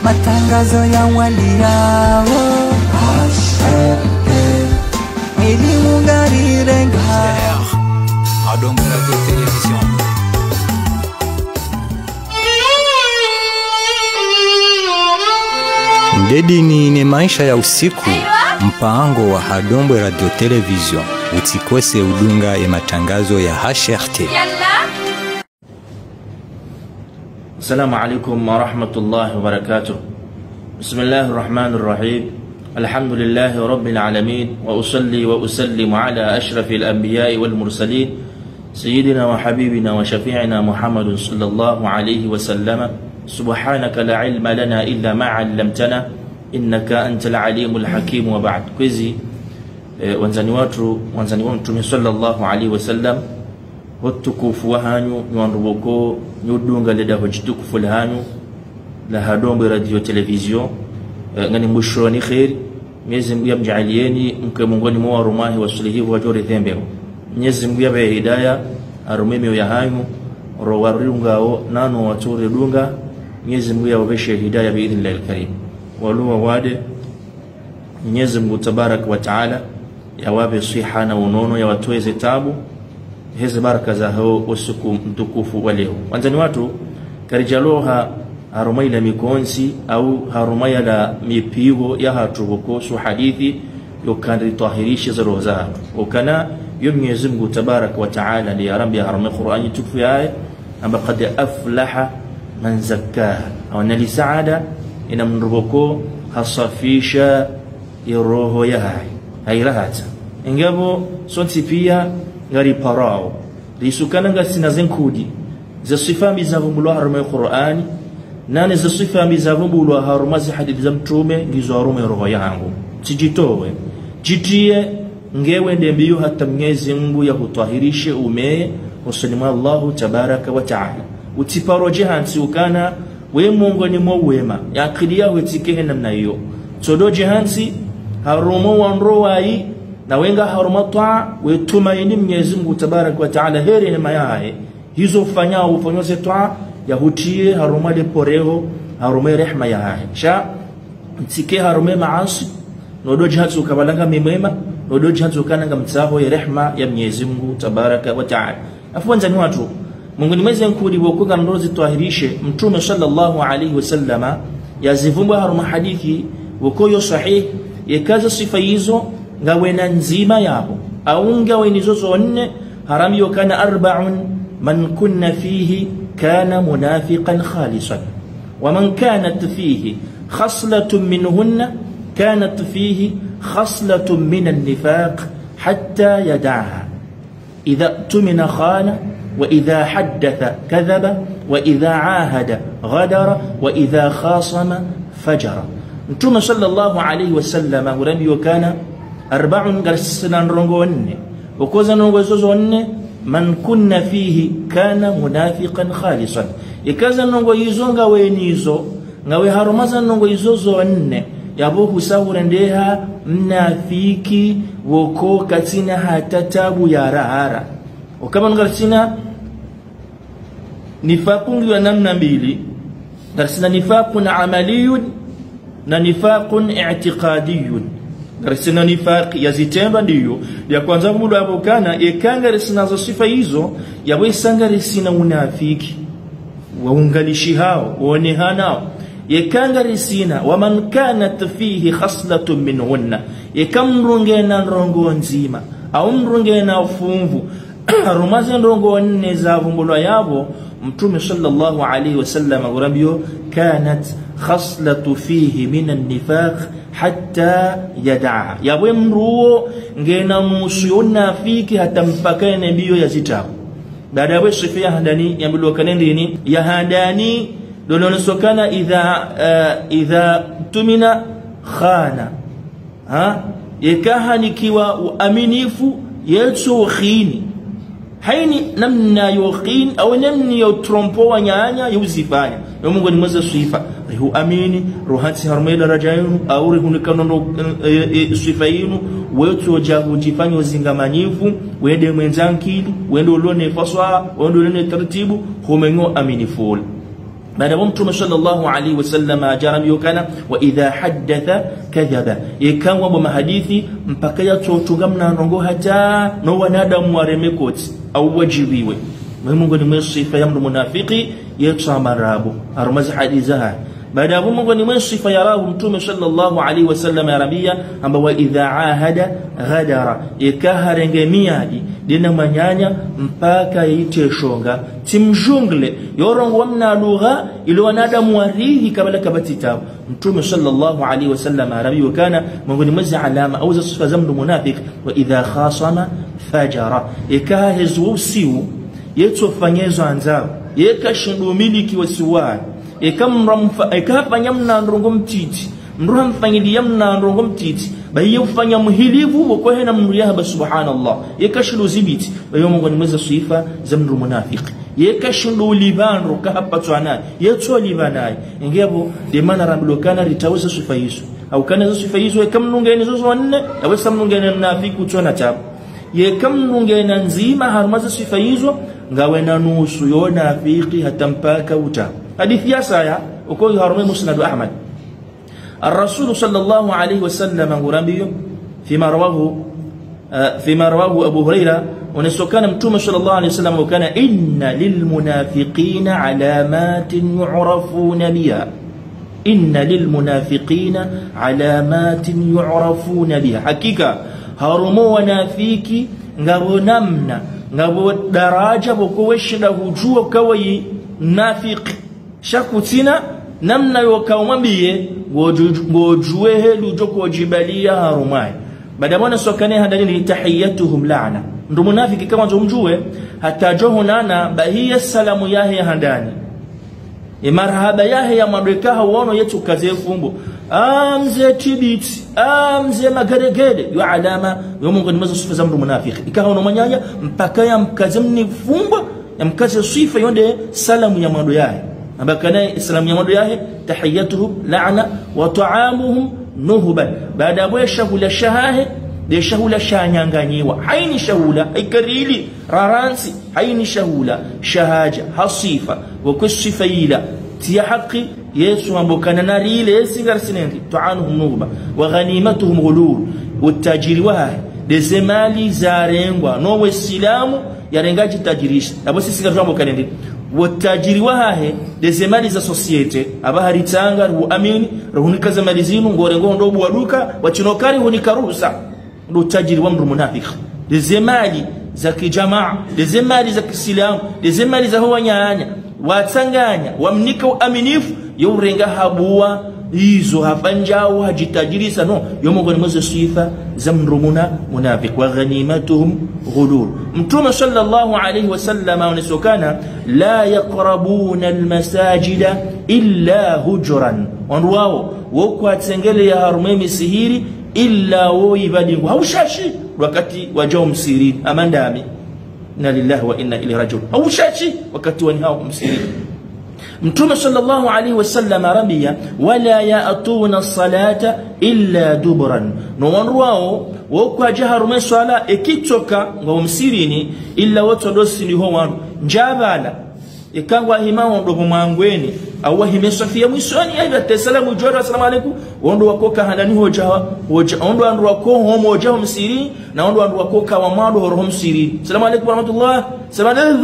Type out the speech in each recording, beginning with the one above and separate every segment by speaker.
Speaker 1: matangazo ya wali yao elimu ngari renga
Speaker 2: Hadombe Radio Television. Ndedini ni maisha ya usiku, mpango wa Hadombe Radio Television. Usikose udunga ya matangazo ya HRT.
Speaker 3: السلام عليكم ورحمة الله وبركاته. بسم الله الرحمن الرحيم. الحمد لله رب العالمين، وأصلي وأسلم على أشرف الأنبياء والمرسلين سيدنا وحبيبنا وشفيعنا محمد صلى الله عليه وسلم. سبحانك لا علم لنا إلا ما علمتنا إنك أنت العليم الحكيم. وبعد كويزي wanzani watu Mtume sallallahu alaihi wasallam hotukufu wahanyu nwanruboko nyudunga leda hojitukufu lahanyu la Hadombe Radio Television ngani mbushoni khair Mwenyezi Mungu yamjaalieni mke mungoni mwa rumahi wasulihivu wajori thembeo. Mwenyezi Mungu yabe hidayah arumeme ya hanyu rowarungao nano watore dunga. Mwenyezi Mungu yawabeshe hidayah biidhnillah alkarim. Waluwa wade Mwenyezi Mungu tabarak wa taala yawabe siha na unono ya watoeze tabu hizi baraka za hao usiku mtukufu wa leo. Wanzani watu karijaloha harumaila mikonsi au harumaila mipigo ya hatubuko su hadithi yokandri tahirishi za roho zatu wakana yom Mwenyezi Mungu tabarak wa taala li yarambi harumai Qur'ani tukufu yae amba qad aflaha man zakkaha au nali saada ina mruboko hasafisha roho yae hairahata ingabo sonti pia ngari parao risukana ngasina zenkudi za sifa mbizavumbulwa harumai Qur'ani nane za sifa mbizavumbulwa harumazi hadithi za mtume ngizo harume roho yangu tijitowe jitie ngewe ndembiyo hata Mwenyezi Mungu ya kutahirishe umee usalima Allahu tabaraka wa taala utiparo jehansi ukana we Mungu ni mwema ya akidia wetike namna hiyo todo jehansi harumo wanrowai na wenga harumata wetumaini Mwenyezi Mungu tabaraka wa taala heri hema yae hizo fanyao ufanyoze toa ya hutie harumale poreho harume rehma yae sha mtike harume maasi nodo jihatu kabalanga mimema nodo jihatu kananga mtsaho ya rehma ya Mwenyezi Mungu tabaraka wa taala. Afuanza ni watu Mungu ni mwezi nkudi wokoka ndozi tuahirishe mtume sallallahu alaihi wasallama yazivumba haruma hadithi wokoyo sahih yekaza sifa hizo ngawena nzima yabo au ngaweni zozo nne harami yokana arba'un man kunna fihi kana munafiqan khalisan wa man kanat fihi khaslatun minhunna كانت فيه خصلة من النفاق حتى يدعها. إذا اؤتمن خان، وإذا حدث كذب، وإذا عاهد غدر، وإذا خاصم فجر. نتوما صلى الله عليه وسلم ورمي وكان 4 قرسنا نرنغون وكوزا نرنغوزون من كنا فيه كان منافقا خالصا. إكازا نرنغوزونغا وينيزو ngawe harumaza nrungoizozo nne yabo husahura ndeha mnafiki woko katina hata tabu ya rahara ukama ngarasina nifaqun ya namna mbili ngarasina nifaqun amaliyun na nifaqun i'tiqadiyun. Ngarasina nifaq yazitemba ndiyo ya kwanza muda hapo kana ekanga risina zo sifa hizo yabo isanga risina unafiki waungalishi hao waonehanao yekanga risina wa man kanat fihi khaslatun minhunna yekamrungena nrongo nzima au mrungena ufumvu harumazi nrongo nne za vumbulwa yabo mtume sallallahu alaihi wasallam urambio kanat khaslatu fihi min an-nifaq hatta yad'a yabwe mruo ngena musuyona fiki hata mpaka nabiyo yazitabu baada ya sifia handani yambilwa kanendini ya handani lolono sokana idha tumina khana yekaha nikiwa uaminifu yetu khini haini namna yokhin au namna yotrompo wanyanya yuzifanya yo Mungu ni mweza sifa hu amini ruhati harmela rajayunu au hunikano sifa yinu wetu ojabu jifanya uzingamanyifu wende mwenzanki wende ulone faswa wende ulone taratibu humengo aminifu baada ya Mtume sallallahu alaihi wasallam ajarabi kana wa idha haddatha kadhaba ikawa mu hadithi mpaka yatotunga mnanongo hata no wanadamu waremekoti au wajibiwe Mungu ni msifa ya munafiki yetamarabu armazi hadizaha baada ya Mungu ni msifa ya rabu Mtume sallallahu alaihi wasallam arabia amba idha ahada ghadara ikaharengemia dina manyanya mpaka yiteshonga timjungle yorongo mna lugha ile wanadamu warihi kabla kabatita Mtume sallallahu alaihi wasallam arabia kana Mungu ni mzi alama au za sifa za munafiki wa idha khasama fajara ikahezu siu yetofanyezwa anzao yekashindu miliki wasiwa ikafanya mnandrongo mtiti mruha mfanyilia mnandrongo mtiti baye ufanya muhilivu kwa hena mriyaba subhanallah yekashindu zibiti baye Mungu ni mweza sifa za munafiki yekashindu libandro kahapatwana yeto libanai ingebo de mana ramlokana litaweza sifa hizo au kana sifa hizo ikamnungeni zozo wanne awesa mnungeni mnafiki utona tabu yekamnungeni nzima harmaza sifa hizo ngawe na nusu yona afiki hata mpaka uta hadithi ya saya uko harumi musnad Ahmad الرسول صلى الله عليه وسلم غرامبيو فيما رواه أبو هريرة ونسوكان متوم صلى الله عليه وسلم وكان إن للمنافقين علامات يعرفون بها إن للمنافقين علامات يعرفون بها حقيقة هرمو ونافيكي ngabo namna ngabo daraja bokoweshida hujua kawai nafiki shakutina namna yokaumwambie ngojue helu joko jibalia harumai baada mwana sokane hadani ni tahiyatuhum la'na ndo munafiki kama tumjue hata johonana bahia salamu yahe handani marhaba yahe ya madweka uono yetu kaze fumbo amze tibiti amze magaregede yo alama yo Mungu ni mazo sifa za munafiki ikawa no manyanya mpaka ya mkaze mnifumbo ya mkaze sifa yonde salamu ya mado yahe ambakana salamu ya mado yahe tahiyatuhum la'na wa ta'amuhum nuhban baada ya shahula shahahe de shahula shanyanganyiwa haini shahula ikarili raransi haini shahula shahaja hasifa wa kusifa ila tia haqi yesu ambokana narile singarsinendi tu'anuhum nuhba wa ghanimatuhum ghulul utajiri wa de zemali zarengwa no wesilamu yarengaji tajirisha abo sisi ngambokana ndi utajiri wa de zemali za societe abahari tanga ru amini ruhunika zemali zinu ngorengo ndo buwaduka wachinokari hunikarusa ndo tajiri wa munafiki de zemali za kijamaa de zemali za kisilamu de zemali za huwanyanya watanganya wamnika uaminifu yorenga habua hizo hafanjao hajitajirisa no yomongo ni mwezo sifa za munafiki wa ghanimatuhum ghulul Mtume sallallahu alayhi wasallam unisokana la yaqrabuna almasajida illa hujran wanwao woko atengele ya harumemi sihiri illa woibadingu haushashi wakati wajao msiri amandami inna lillahi wa inna ilaihi rajiun haushashi wakati wanao msiri Mtume sallallahu alayhi wasallam rabia wala yaatuna salata illa dubran no wanwao woko jaharume swala ekitoka ngo msirini illa woto dosini ho wanu njabala ikangwa himao ndo mwangweni au himesafia mwisoni ya salamu jora assalamu alaykum ondo wakoka handani hoja ondo andu wako homo hoja msiri na ondo andu wakoka wa mado horo msiri assalamu alaykum warahmatullah salamu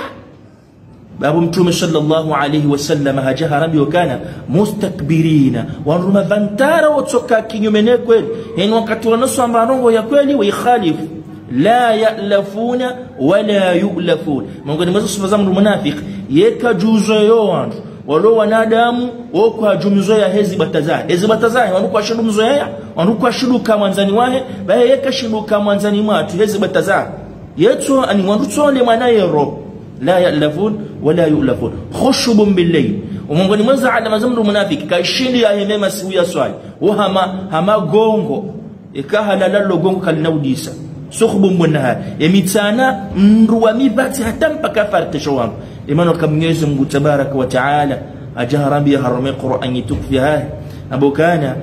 Speaker 3: babu Mtume sallallahu alayhi wasallam hajahara biokana mustakbirina wanruma vantara wotoka kinyume kweli yani wakati wanaso ambarongo ya kweli wa ikhalifu la ya'lafuna wala yu'lafun Mungu ni mwazo za munafiki yeka juzo yowandu walo wanadamu woko ajumizo ya hezi batazahi wanuko ashindu mzoea wanuko ashinduka mwanzani wahe baye yeka shinduka mwanzani mwatu hezi batazahi yeto ani wandutsole mwanaye ro لا يألفون ولا يؤلفون خشب بالليل ومنغو ni mwanza alama za munafiki kaishindi ya hemema siwia swali hama gongo ikahala lalo gongo kalinaudisa sukhbu munahar emitana mruwa mibati hata mpaka fartisho wangu imano kamnyezi Mungu tabaraka wa taala ajahara bi harami Qur'an yitukfiha abukana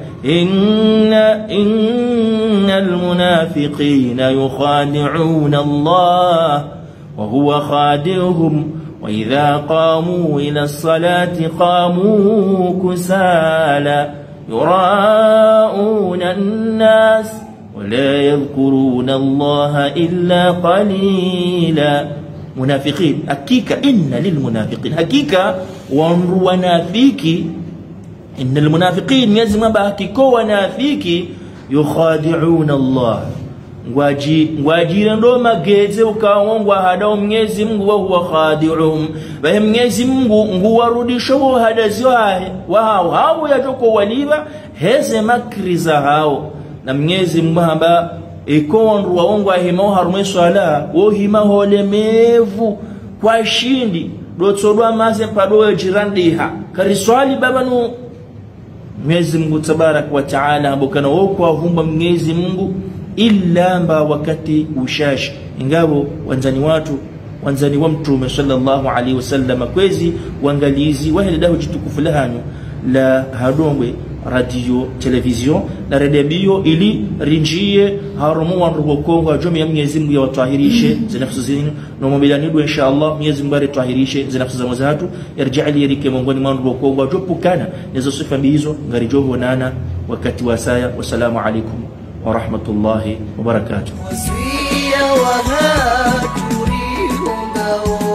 Speaker 3: innal munafiqina yukhadi'una Allah وهو خادعهم وإذا قاموا إلى الصلاة قاموا كسالى يراءون الناس ولا يذكرون الله إلا قليلا. منافقين حقيقة إن للمنافقين حقيقة ونافيكي إن المنافقين يزم بحقيقة ونافيكي يخادعون الله ngwajira ndo mageze ukawongwa hada Mwenyezi Mungu wa huwa khadi'uhum wa Mwenyezi Mungu nguwarudisha hadazi wao yatoko waliba heze makriza hao na Mwenyezi Mungu hamba ikonru waongwa hima harumwe swala wo hima holemevu kwa shindi dotsolwa maze pado jirandiha kariswali babanu Mwenyezi Mungu tabarak wa taala abokana woko ahumba Mwenyezi Mungu illa mba wakati ushashi ingabo wanzani wa mtume sallallahu alaihi wasallam kwezi wangalizi waheledaho jitukufu lahanyu la hadombwe radio television na redebio ili rinjie harumu wanruho kongo ajomi ya Mwenyezi Mungu ya watahirishe zinafsu zinu na mwabilanidu inshallah Mwenyezi Mungu ya tahirishe zinafsu za mwazatu yarjali yarike mongoni wanruho kongo ajopukana nizo sifa bihizo ngarijoho nana wakati wasaya. Wassalamu alaikum ورحمة الله وبركاته.